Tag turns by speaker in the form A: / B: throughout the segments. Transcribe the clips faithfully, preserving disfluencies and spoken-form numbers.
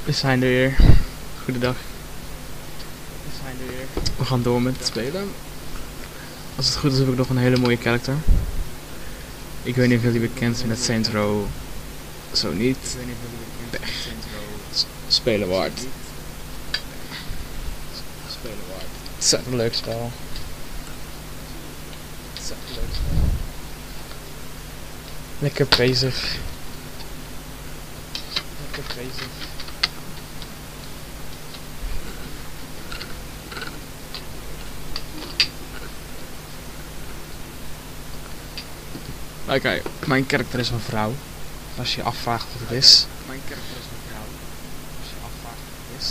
A: We zijn er weer. Goedendag. We zijn er weer. We gaan door met het spelen. Als het goed is heb ik nog een hele mooie karakter. Ik weet niet of jullie bekend zijn met Saints Row. Zo niet. Pech. Spelen waard. Spelen waard. Het is echt een leuk spel. Het is echt een leuk spel. Lekker bezig. Lekker bezig. Oké, okay, mijn karakter is een vrouw. Als je je afvraagt wat het is. Mijn karakter is een vrouw. Als je je afvraagt wat het is.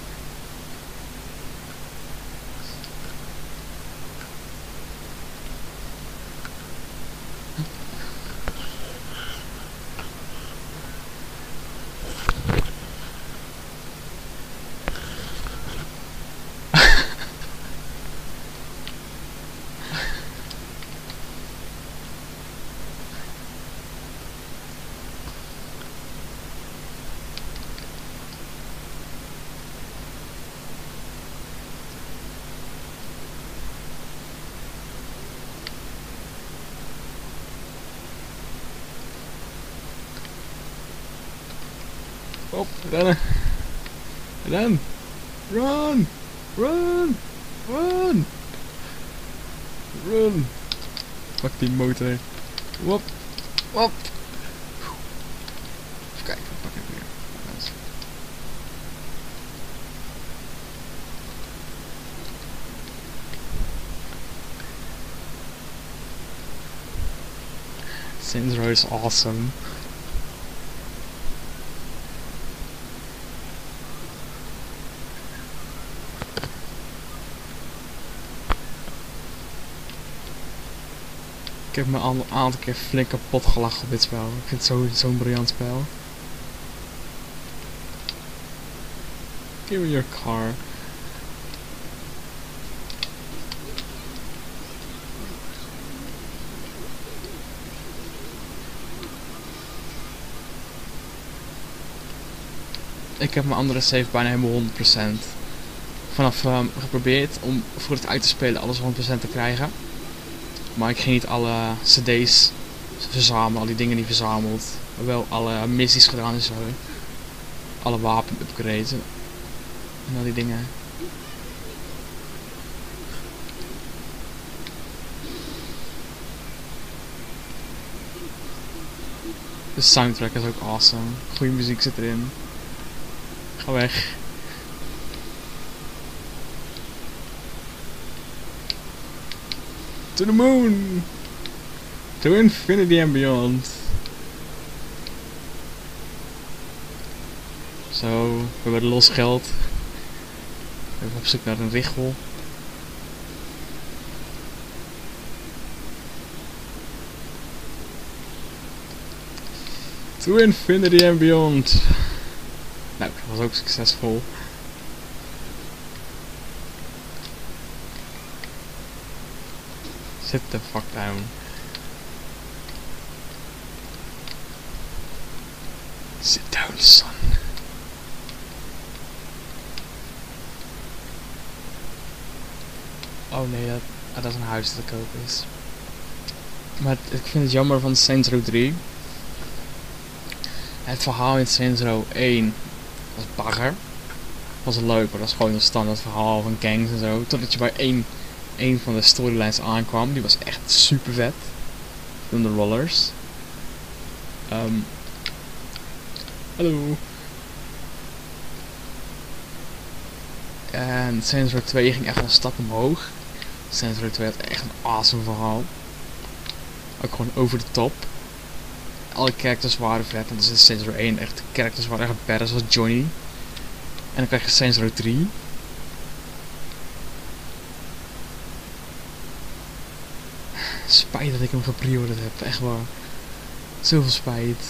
A: Op, rennen. Ren. Run. Run. Run. Run. Pak die motor. Wop. Wop. Even kijken, pak ik weer. Saints Row is awesome. Ik heb me al een aantal keer flink kapot gelachen op dit spel. Ik vind het zo'n zo briljant spel. Give me your car. Ik heb mijn andere save bijna helemaal honderd procent. Vanaf um, geprobeerd om voor het uit te spelen alles honderd procent te krijgen. Maar ik ging niet alle cd's verzamelen, al die dingen niet verzameld. Maar wel alle missies gedaan en zo. Alle wapen upgrades en al die dingen. De soundtrack is ook awesome. Goede muziek zit erin. Ga weg. To the moon! To infinity and beyond. Zo, we hebben los geld. We zijn op zoek naar een richel. To infinity and beyond. Nou, dat was ook succesvol. Sit the fuck down. Sit down, son. Oh nee, dat, dat is een huis dat te koop is. Maar het, ik vind het jammer van Saints Row drie. Het verhaal in Saints Row één was bagger. Was leuk, maar dat was gewoon een standaard verhaal van gangs en zo. Totdat je bij één... een van de storylines aankwam, die was echt super vet. Van de rollers. Um, hallo. En Saints Row twee ging echt een stap omhoog. Saints Row twee had echt een awesome verhaal. Ook gewoon over de top. Alle characters waren vet, want dus in Saints Row één echt de characters waren echt badass zoals Johnny. En dan krijg je Saints Row drie. Spijt dat ik hem gepreorderd heb, echt waar. Zoveel spijt.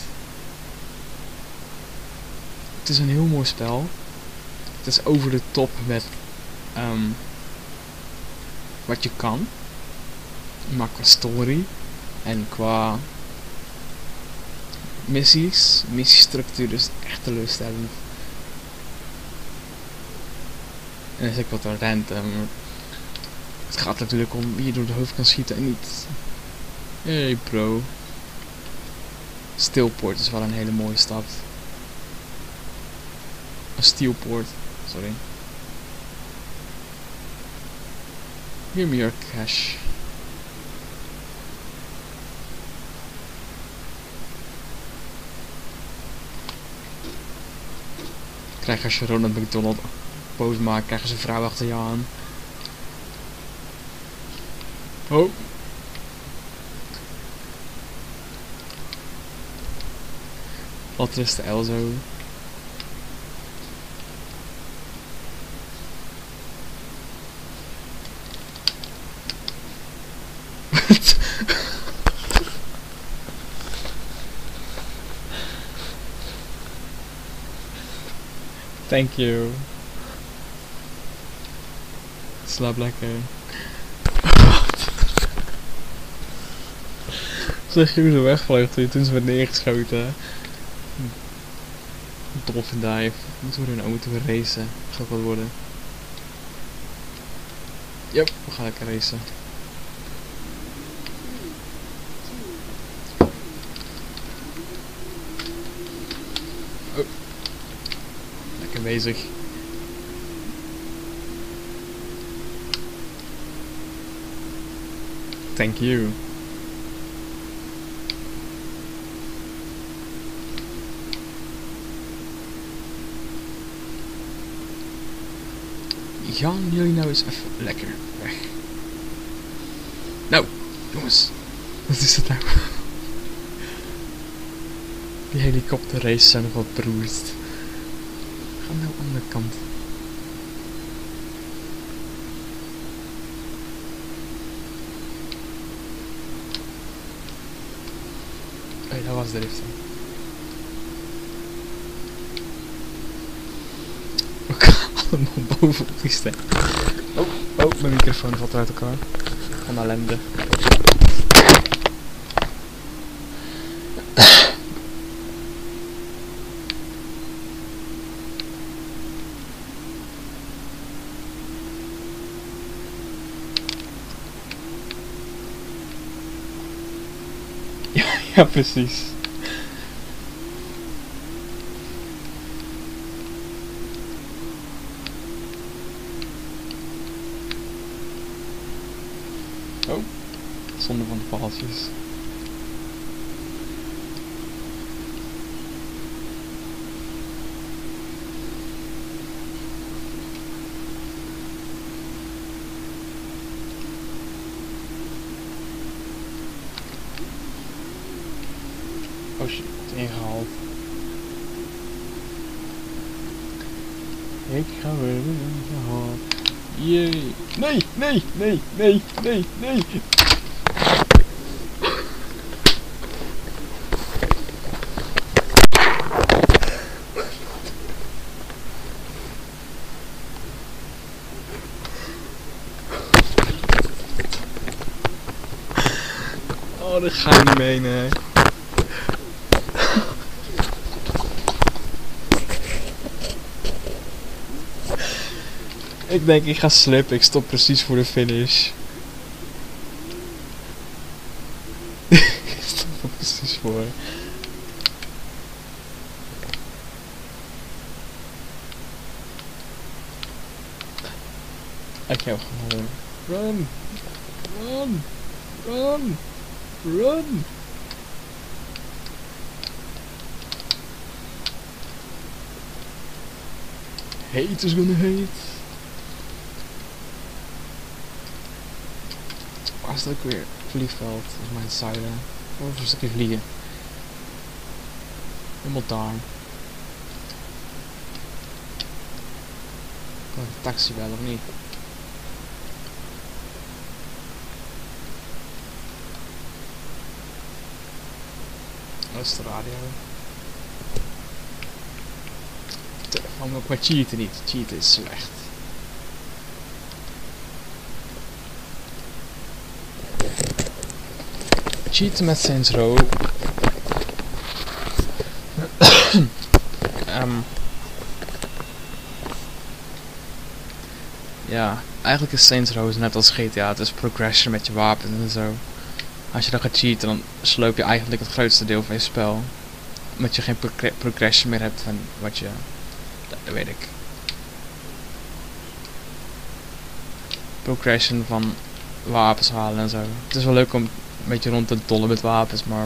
A: Het is een heel mooi spel. Het is over de top met um, wat je kan. Maar qua story en qua missies, missiestructuur is echt teleurstellend. En dan is ik wat een random. Het gaat natuurlijk om wie je door de hoofd kan schieten en niet. Hey bro. Steelport is wel een hele mooie stad. Een Steelport, sorry. Give me your cash. Krijg als je Ronald McDonald boos maakt, krijgen ze een vrouw achter je aan. Oh. Wat is de Elzo? Thank you. Slaap lekker. Zeg je hoe ze wegvloog toen ze werd neergeschoten. Dolphin dive. Moeten we doen? Oh, moeten we racen? Gaat ook wat worden. Yep, we gaan lekker racen. Oh. Lekker bezig. Thank you. Gaan jullie nou eens even lekker weg. Nou, jongens. Wat is dat nou? Die helikopterraces zijn nog wat beroerd. Ga nou aan de andere kant. Hé, hey, dat was de lift. Allemaal boven op die steen. Oh, oh, mijn microfoon valt uit elkaar. Van ellende. Ja, ja, precies. Oh, zonde van de paaltjes. Oh shit, ingehaald. Ik ga weer ingehaald. Jee. Nee, nee, nee, nee, nee, nee. Oh, dat ga je niet menen. Ik denk ik ga slippen, ik stop precies voor de finish. Ik stop er precies voor. Ik heb gewoon run, run, run, run. Hate is gonna hate. Waar is het ook weer? Vliegveld, dat is mijn zuiden. Of een stukje vliegen. Helemaal daar. Kan ik een taxi bellen of niet? Dat is de radio. Telefoon ook maar cheaten niet. Cheaten is slecht. Cheaten met Saints Row. um, Ja, eigenlijk is Saints Row net als G T A, het is progression met je wapens en zo. Als je dan gaat cheaten, dan sloop je eigenlijk het grootste deel van je spel. Omdat je geen progr progression meer hebt van wat je... Dat weet ik. Progression van wapens halen en zo. Het is wel leuk om een beetje rond te dollen met wapens, maar...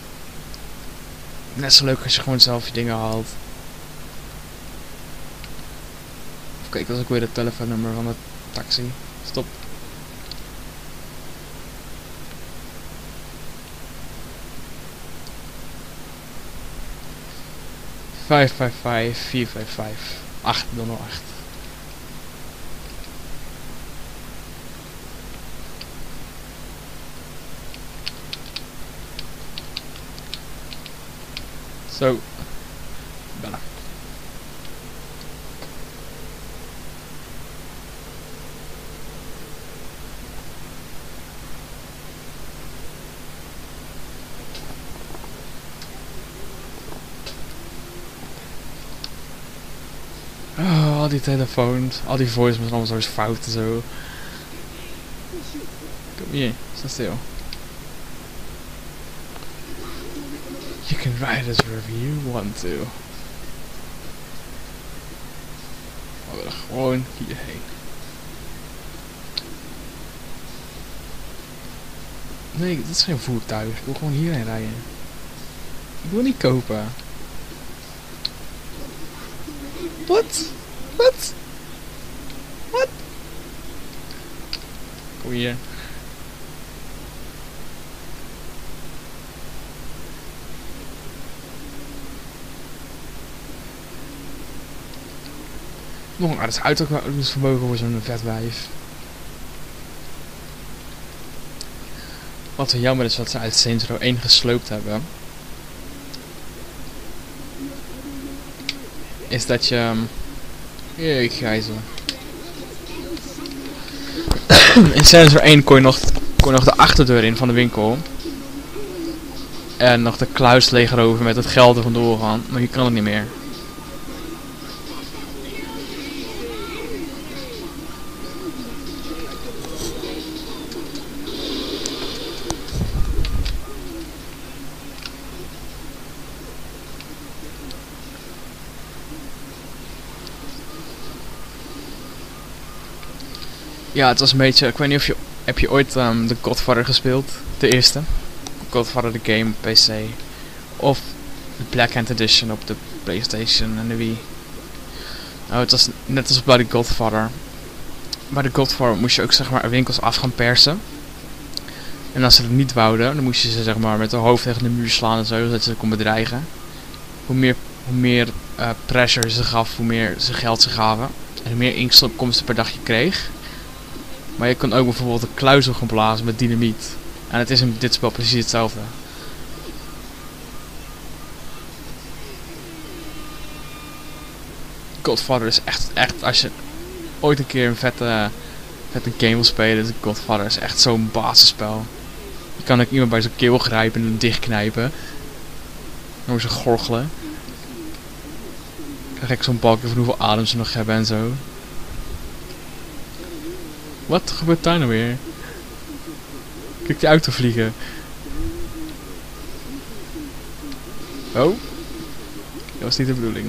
A: Net zo leuk als je gewoon zelf je dingen haalt. Of kijk, dat is ook weer het telefoonnummer van de taxi. Stop. vijf vijf vijf vier vijf vijf acht nul acht. Zo. Bellen. Oh, al die telefoons, al die voicemails, allemaal zo fout en zo. Kom hier, sta stil. You can write us wherever you want to. We willen gewoon hierheen. Nee, dit is geen voertuig. Ik wil gewoon hierheen rijden. Ik wil niet kopen. Wat? Wat? Wat? Kom hier. Nog een aardig uithoudingsvermogen voor zo'n vet wijf. Wat zo jammer is wat ze uit Saints Row één gesloopt hebben. Is dat je... Ik gijzel. In Saints Row één kon je, nog, kon je nog de achterdeur in van de winkel. En nog de kluis leeg over met het geld er vandoor gaan. Maar hier kan het niet meer. Ja, het was een beetje... Ik weet niet of je... Heb je ooit um, The Godfather gespeeld? De eerste. Godfather the game op P C. Of de Black Hand Edition op de PlayStation en de Wii. Nou, het was net als bij The Godfather. Bij The Godfather moest je ook zeg maar winkels af gaan persen. En als ze het niet wouden, dan moest je ze zeg maar met de hoofd tegen de muur slaan en zo, zodat je ze kon bedreigen. Hoe meer, hoe meer uh, pressure ze gaf, hoe meer ze geld ze gaven. En hoe meer inkomsten per dag je kreeg. Maar je kon ook bijvoorbeeld een kluizel gaan blazen met dynamiet. En het is in dit spel precies hetzelfde. Godfather is echt, echt, als je ooit een keer een vette, vette game wil spelen, is Godfather is echt zo'n basisspel. Je kan ook iemand bij zijn keel grijpen en hem dichtknijpen. Dan hoor ze gorgelen. Dan krijg ik zo'n balkje van hoeveel adem ze nog hebben en zo. Wat gebeurt daar nou weer? Kijk die auto vliegen. Oh. Dat was niet de bedoeling.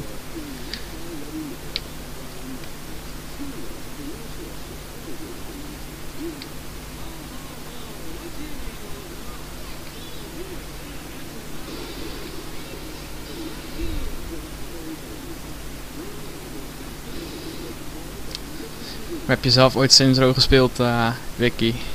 A: Maar heb je zelf ooit Saints Row gespeeld, uh, Vicky?